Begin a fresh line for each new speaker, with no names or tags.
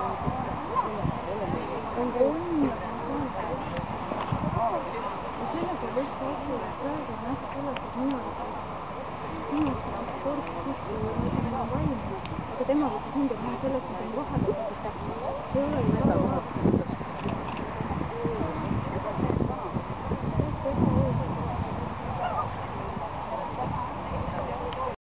aga tema võttis ümber sellest, mis on vahepeal, see ei ole ju väga